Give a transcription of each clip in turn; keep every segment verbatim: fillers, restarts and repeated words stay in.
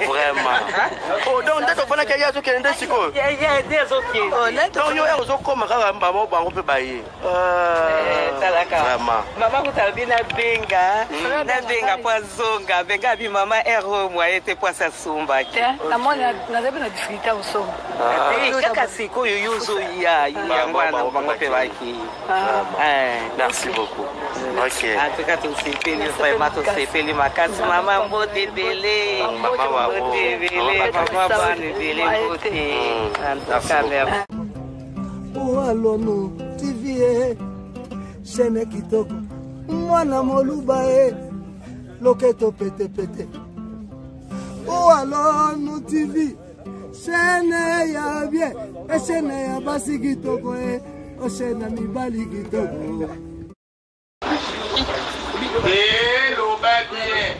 Vraiment. Oh, donc, tu as fait un peu de temps. Il y a des autres qui donc, il y a un peu comme maman, on peut bailler. Vraiment. Maman, vous avez bien benga. Na benga pour zonga. Benga, bi maman, héros, moi, était pour sa sumba. La moi, na zabi na difficulté au son. Kaka siku yuzu ya ya mwana mwape waki. Merci beaucoup. Ok. En tout cas, tout c'est peli, vraiment tout c'est peli makasi. Maman, mbote bele. Maman, mbote bele. Maman, bane bele mbote. En tout cas, merci. Ualonu T V chaîne kitoko mwana moluba e loketo pete pete. Ualonu T V chaîne ya bien e chaîne ya basi kitoko e o chaîne mibali kitoko. Hello baby.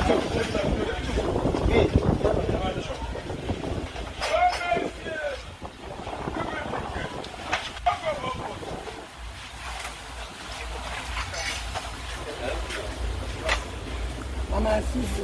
Mama Sisi.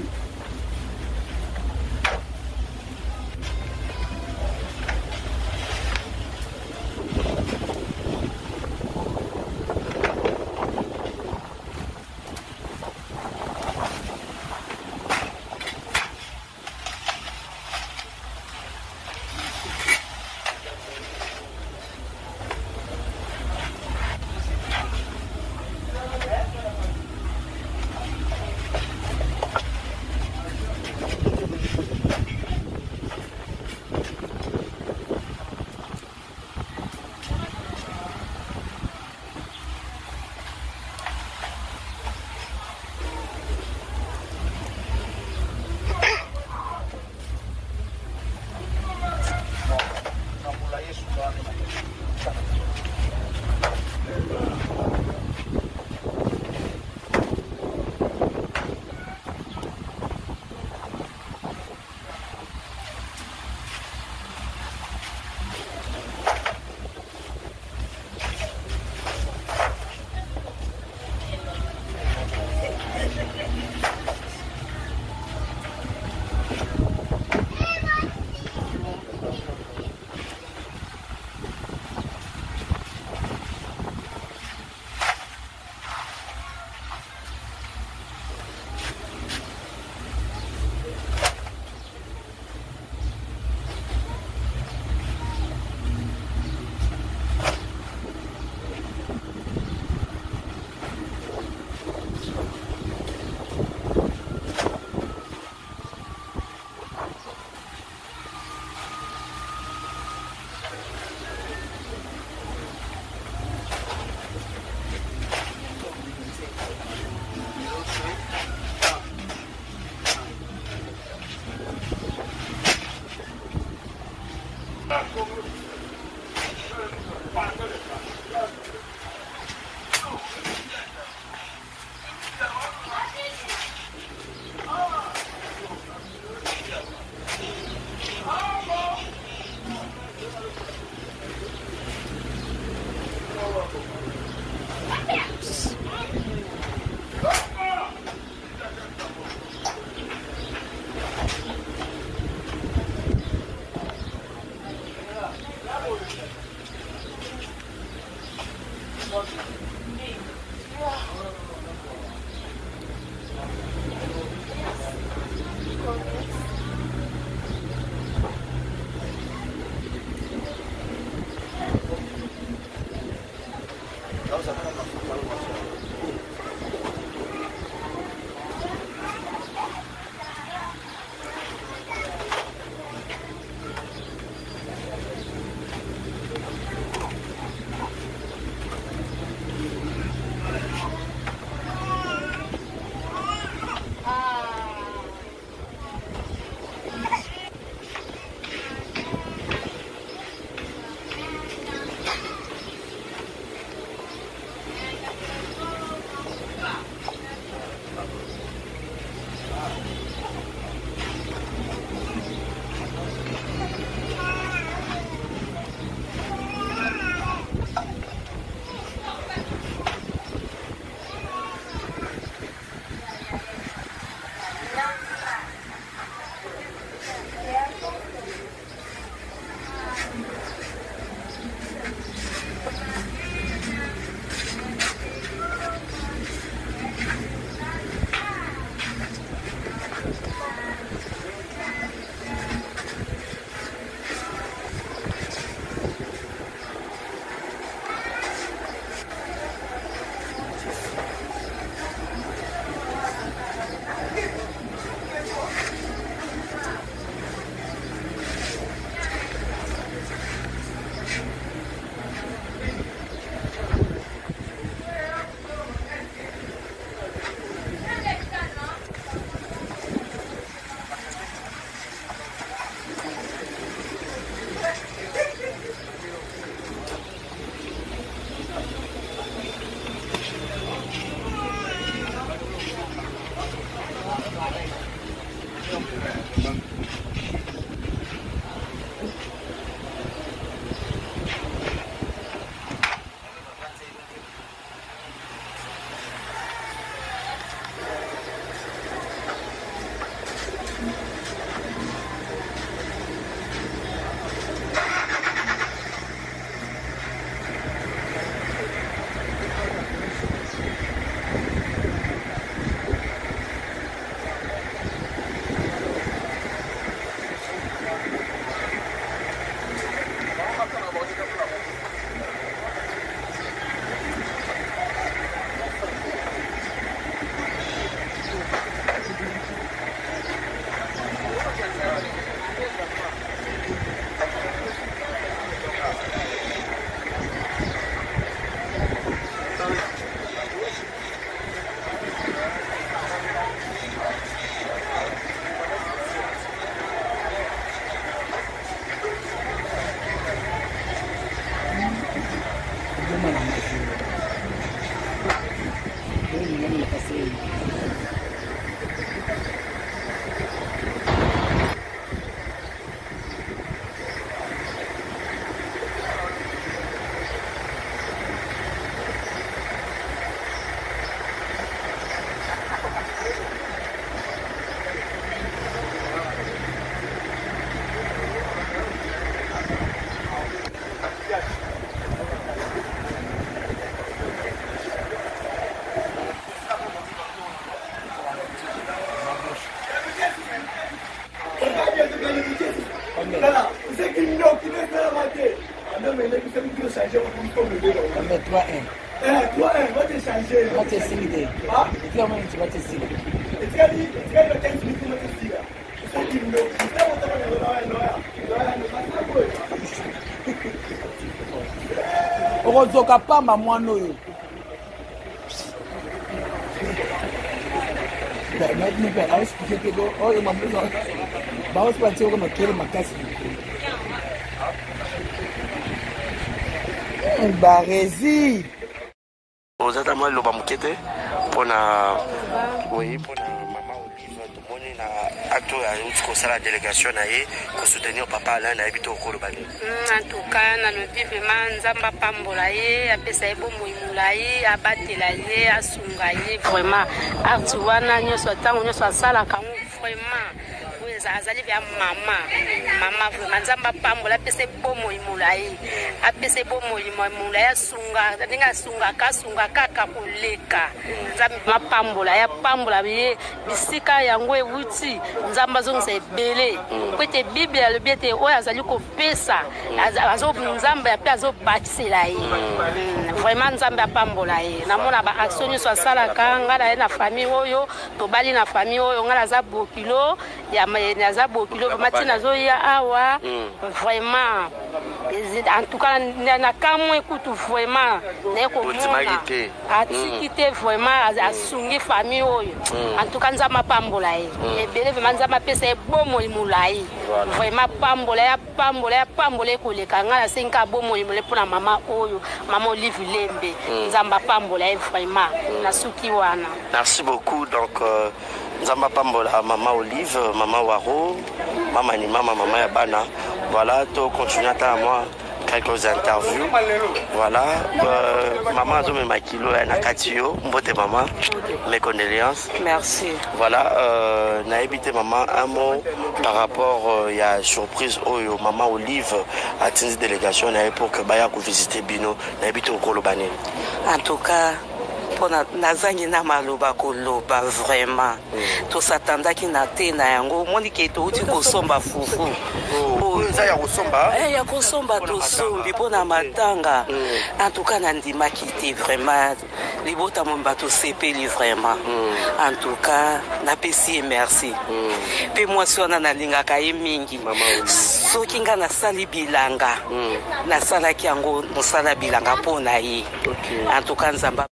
changer il faut me donner. Mais trois un. Eh, trois un, va te changer. Va te signer. Ah? Et puis, moi, tu vas te signer. Et tu as dit, tu as dit, quinze minutes, tu vas te signer. Il faut qu'il me donne. Tu sais, on t'a dit, non, non, non, non, okozoka pamba mwana oyo aexplike te oyo mamuza baosipati oko makele makasi baresi ozata mwa loba moke te mpona oui mpona mama Olive tomoni na acte oyo auti kosala délégation na ye kosoutenir papa Alain nayebi te okoloba nini. En tout cas nalobi vraiment nzambe apambola ye apesa ye bomoi molai abatela ye asunga ye vraiment arti wana nyonso ntango nyonso asalaka yango vraiment azali bya mama mama vraiment nzambe apambola apesa bomoi molai apesa bomoi molai asunga ndenge asungaka asunga kaka koleka nzambe mapambola ya pambola ye bisika yango ewuti nzambe azongisa ebele po ete bible alobi ete oyo azali kopesa nzambe ape azobatisela ye vraiment nzambe apambola ye namona baaction nyonso asalaka ngai na ye na famille oyo tobali na famille oyo ngai naza bokilo naza bokilo vraiment ntina azoya awa vraiment en tout cas na kamwe kutu vraiment naye komona atiki te vraiment asungi famille oyo en tout cas nzambe apambola ye ebele vraiment nzambe apesa ye bomoi molai vraiment pambola ya pambola ya pambola ekoleka ngai nasengi bomoi molai mpona mama oyo mama Olive Lembe nzambe apambola ye vraiment na suki wana. Merci beaucoup. Donc euh, nzambe apambola mama Olive, mama Waro, mama ni mama mama ya bana. Voilà, to continuer à moi quelques interviews. Voilà, euh, maman Azome Makilo et Nakatio, mbote maman, mes condoléances. Merci. Voilà, euh, naébité maman un mot par rapport il euh, y a surprise oh yo maman Olive a tenu délégation pour que Baya ku visiter Bino, naébité au Kolobane. En tout cas pona nazangi na maloba koloba vraiment to satandaki na te na yango moni ke to uti kosomba fufu oh za ya kosomba eh ya kosomba to sombi pona matanga en tout cas nandimaki te vraiment libota momba to sepeli vraiment en tout cas na pesi merci pe moi sona na lingaka ye mingi soki nga na sali bilanga na salaki yango mosala bilanga pona ye en tout cas nzamba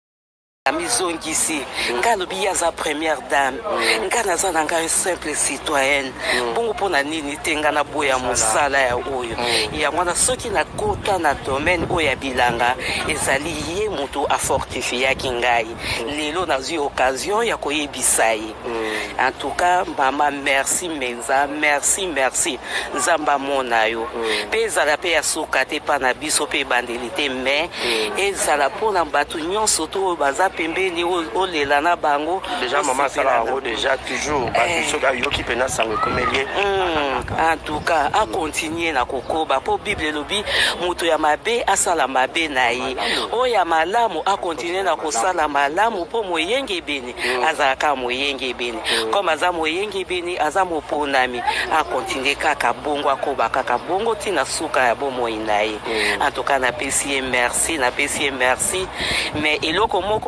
amizongisi nga lobi yaza première dame nga naza na nga simple citoyenne bongo mpona nini te nga na boya mosala ya oyo ya mwana soki na kota na domaine oyo ya bilanga ezali ye moto afortifiaki ngai lelo nazwi occasion ya koyebisa ye en tout cas mama merci menza merci merci nzamba mona yo mpe ezala mpe ya suka te mpa na biso mpe ebandeli te mais ezala mpona bato nyonso to oyo baza pembeni olela na bango déjà maman sala ngo déjà toujours bato soka yo ki pena sango komelie en tout cas a continuer na kokoba po bible lobi moto ya mabe asala mabe na ye o ya malamu a continuer na kosala malamu po moyenge beni azaka moyenge beni comme aza moyenge beni aza moponami a continuer kaka bongo akoba kaka bongo tina suka ya bomoi na ye en tout cas na pesi merci na pesi merci mais eloko moko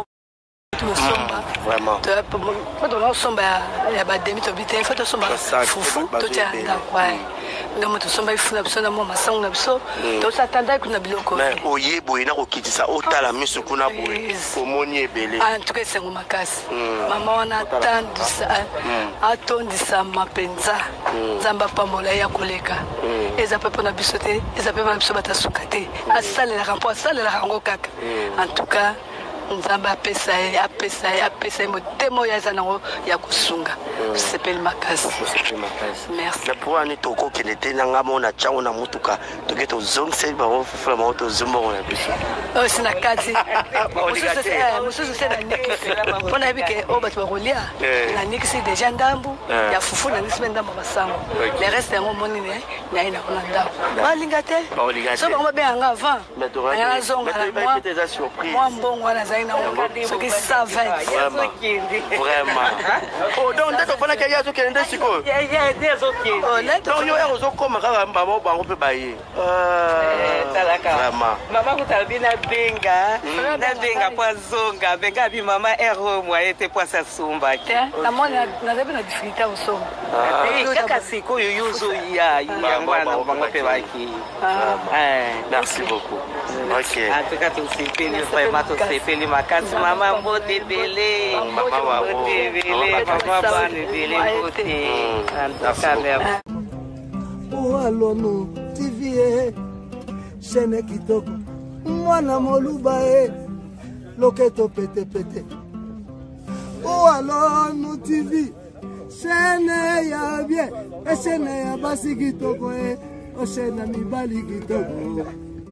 vraiment quand on somba ya ba demi to bité faut to somba fufu to tia ndakwa ndomo to somba ifuna biso na mama sangu na biso to satanda kuna biloko mais oyebo ina kokitisa otala miso kuna boye komoni ebele en tout cas c'est ngoma makasi mama wana tandisa atondisa mapenza nzamba pambola ya koleka eza pepo na biso te eza pepo na biso batasuka te asalela rampo asalela rango kaka en tout cas nzamba apesa ye apesa ye apesa ye motema ya zanango ya kosunga sepeli makasi merci pour ani toko kende te nanga mona chango na mutuka toke to zong se ba ofula ma to zumbo na biso oh sina kati mususu se na nikisi pona bike o batu bakolia na nikisi déjà ndambu ya fufu na nikisi ndambu basango le reste yango moni ne na ina kuna ndambu balinga te so ba be anga avant ya zonga moi moi mbongo na zaina ce qui savait vraiment vraiment oh donc ndeko fana ke yazo kende siko ya ya dezo ki oh là donc yo yazo koma kaka mbamo bango pe baye eh talaka vraiment mama kutalbina benga na benga kwa zonga benga bi mama ero mwa ete kwa sasumba na mona na debe na difficulté au son eh kaka siko yo yuzo ya ya mwana bango pe baki eh merci beaucoup ok en tout cas tout sipeli vraiment tout sipeli makasi mama mbote bele mama wa mbote bele mama bana bele mbote en tout cas merci Oualonu T V chaîne kitoko mwana moluba e loketo pete pete Oualonu T V chaîne ya bien e chaîne ya basi kitoko e o chaîne mibali kitoko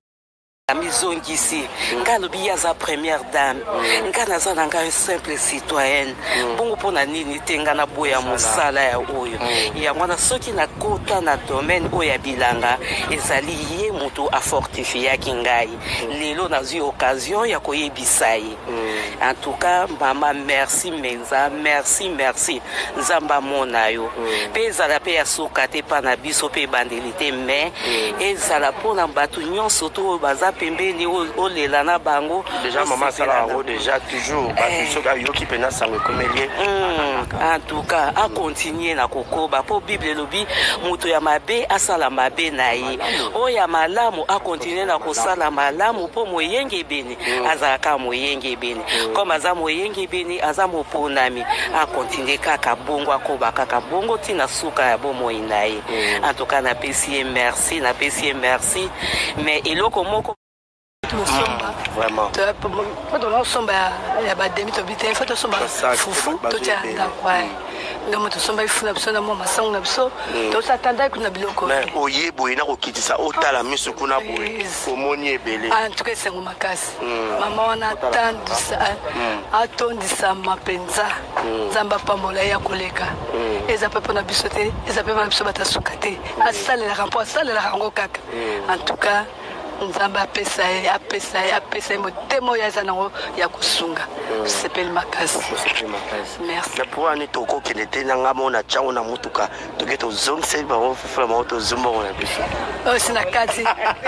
amizongisi nga lobi aza première dame nga naza na ngai simple citoyenne bongo mpona nini te nga naboya mosala ya oyo yango wana soki nakota na domaine oyo ya bilanga ezali ye moto afortifiaki ngai lelo nazwi occasion ya koyebisa ye en tout cas mama merci menza merci merci nzambe amona yo mpe ezala mpe ya suka te mpa na biso mpe ebandeli te mais ezala mpona bato nyonso to oyo baza pembeni olela na bango déjà maman sala ro déjà toujours bato soka yo ki pena sango komelie en tout cas a continuer na kokoba po bible elobi moto ya mabe asala mabe na ye oyo ya malamu a continuer na kosala malamu po moyenge ebeni azalaka moyenge ebeni comme aza moyenge ebeni aza moponami a continuer kaka bongo akoba kaka bongo tina suka ya bomoi na ye en tout cas napesi ye merci napesi ye merci mais eloko moko vraiment faut que l'on sombe ya ba demi to bité faut que somba fufu to tia ndakwa ndomo to somba ifuna biso na mama sango na biso to satanda kuna biloko mais oyebo ina kokitisa otala miso kuna boye omoni ebele en tout cas sengo makasi mama wana tandisa atondisa mapenza nzamba pambola ya koleka eza pepo na biso te eza pepo na biso batasuka te asalela rampo asalela rango kaka en tout cas nzamba apesa ye apesa ye apesa ye motema oyo aza nango ya kosunga sepeli makasi merci mais pour ani tokokende te na nga mona ntiango na motuka toke tozongiseli bango fufula bango tozumbongo na biso oyo si na kati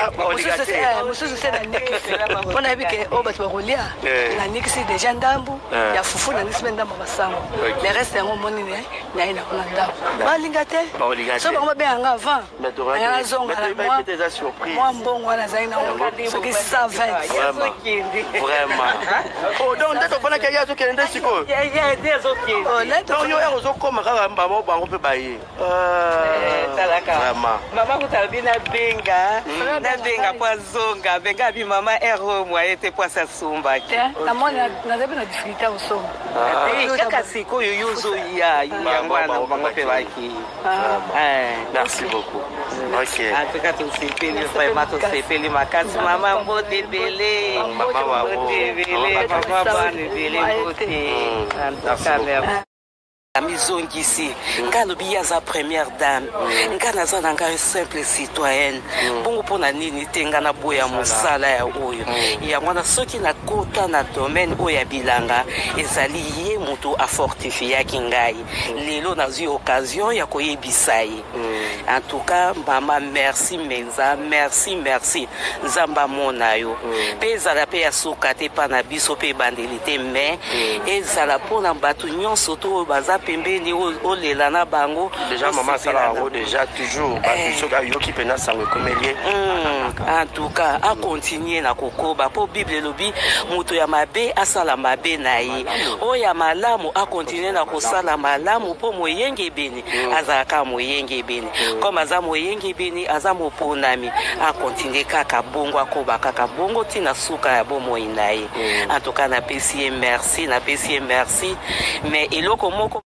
mosusu se nanikisi mpona yebi ke oyo bato bakolia nanikisi deja ndambu ya fufu nanikisi mpe ndambu basango le reste yango omonini naye nango na ndambu balinga te so bango babenganga avant aya nazongala mwa mbongo wana ce qui savait vraiment oh donc ndeko fana ke yazo kende siko ya ya dezo ki oh là donc yo yazo koma kaka mbamo bango pe baye eh talaka vraiment mama kutalbina benga na benga kwa zonga benga bi mama ero mwa ete kwa sasumba na mona na debe na difficulté au son eh kaka siko yo yuzo ya ya mwana bango pe baki eh merci beaucoup ok en tout cas tout sipeli vraiment tout sipeli makasi mama mbote bele mama wa mbote bele mama bana bele mbote en tout cas merci amizongisi nga lobi aza première dame nga naza na ngai simple citoyenne bongo mpona nini te nga naboya mosala ya oyo yango wana soki nakota na domaine oyo ya bilanga ezali ye moto afortifiaki ngai lelo nazwi occasion ya koyebisa ye en tout cas mama merci menza merci merci nzambe amona yo mpe ezala mpe ya suka te mpa na biso mpe ebandeli te mais ezala mpona bato nyonso to oyo baza pembeni olela na bango déjà maman sala ro déjà toujours bato soka yo ki pena sango komelie en tout cas a continuer na kokoba po bible elobi moto ya mabe asala mabe na ye oyo ya malamu a continuer na kosala malamu po moyenge ebeni azalaka moyenge ebeni comme aza moyenge ebeni aza moponami a continuer kaka bongo akoba kaka bongo tina suka ya bomoi na ye en tout cas napesi ye merci napesi ye merci mais eloko moko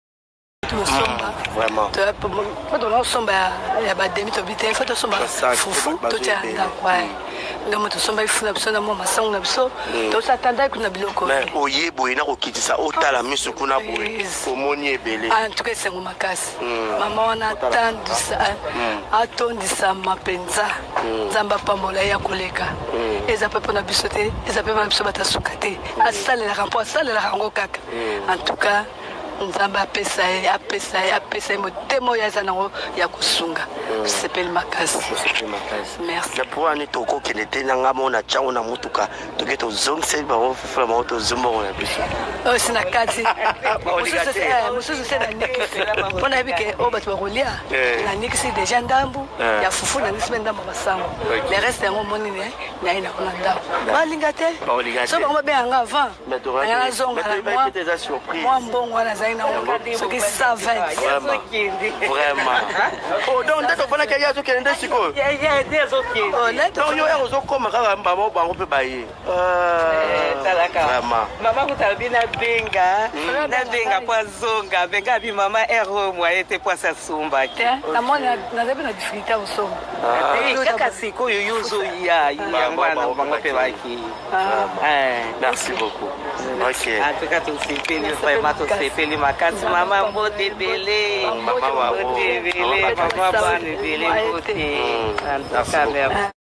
vraiment faut que l'on somba ya ba demi to bité faut que somba fufu to tia ndakwa ngambo tosomba ifuna biso na mwa masango na biso tosatanda kuna biloko mais oye boye na kokitisa otala miso kuna boye omoni ebele en tout cas esengo makasi mama wana atandisa atondisa mapenza nzambe apambola ye ya koleka eza mpe mpona biso te eza mpe mpona biso batasuka te asalelaka mpo asalelaka yango kaka en tout cas nzambe apesa ye apesa ye apesa ye motema oyo aza nango ya kosunga sepeli makasi merci na po ani tokokende te na nga mona ntiango na motuka toke tozongiseli bango fefela bango tozombongo na biso oyo si na kati mosusu se nanikisi mpo nayebi ke oyo bato bakolia nanikisi deja ndambu ya fufu nanikisi mpe ndambu ya masango le reste yango monini naye nako na ndambu balinga te so bango babenganga avant anga nazonga mwa mbongo wana azali nango soki cent vingt vraiment donc nde toponaki ye azokende nde sikoyo donc yo ere ozokoma kaka mbama bango mpe baye mama kutala bi nabenga nabenga po azonga benga bi mama ero mwaye te po asasumba namoni nazabi na difficulté ya kosomba kaka sikoyo yo ozoya yango wana bango mpe baki merci beaucoup ok en tout cas tosepeli vraiment tosepeli makasi mama mbote ebele mbote ebele mama bana ebele mbote en tout cas merci